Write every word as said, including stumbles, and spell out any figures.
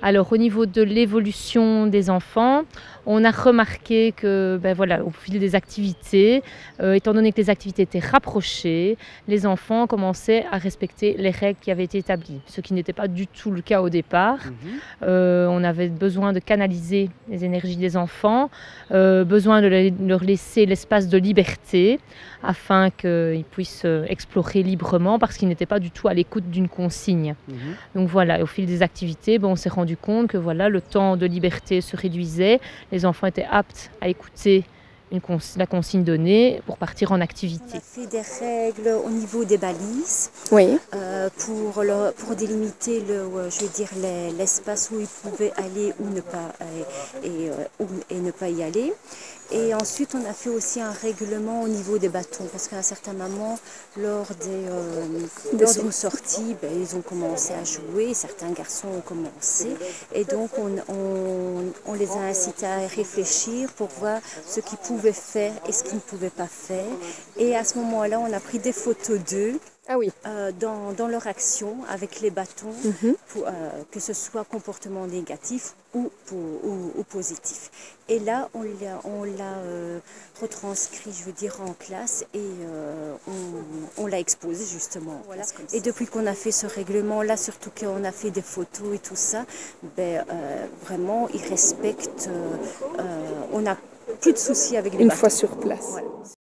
Alors au niveau de l'évolution des enfants, on a remarqué que, ben voilà, au fil des activités, euh, étant donné que les activités étaient rapprochées, les enfants commençaient à respecter les règles qui avaient été établies, ce qui n'était pas du tout le cas au départ. Mhm. Euh, on avait besoin de canaliser les énergies des enfants, euh, besoin de leur laisser l'espace de liberté afin qu'ils puissent explorer librement parce qu'ils n'étaient pas du tout à l'écoute d'une consigne. Mhm. Donc voilà, et au fil des activités, ben, on s'est rendu compte que voilà, le temps de liberté se réduisait, les enfants étaient aptes à écouter une cons la consigne donnée pour partir en activité. On a fait des règles au niveau des balises, Oui. euh, pour, le, pour délimiter le, je veux dire, l'espace où ils pouvaient aller ou ne pas, et, et, ou, et ne pas y aller. Et ensuite, on a fait aussi un règlement au niveau des bâtons, parce qu'à un certain moment, lors des, euh, lors d'une sortie, ben, ils ont commencé à jouer, certains garçons ont commencé, et donc on, on, on les a incités à réfléchir pour voir ce qu'ils pouvaient faire et ce qu'ils ne pouvaient pas faire. Et à ce moment-là, on a pris des photos d'eux. Ah oui. Euh, dans, dans leur action avec les bâtons, Mm-hmm. pour, euh, que ce soit comportement négatif ou, pour, ou, ou positif. Et là, on l'a, on l'a euh, retranscrit, je veux dire, en classe et euh, on, on l'a exposé justement. Voilà. Et depuis qu'on a fait ce règlement-là, surtout qu'on a fait des photos et tout ça, ben, euh, vraiment, ils respectent, euh, euh, on n'a plus de soucis avec les Une bâtons. fois sur place. Voilà.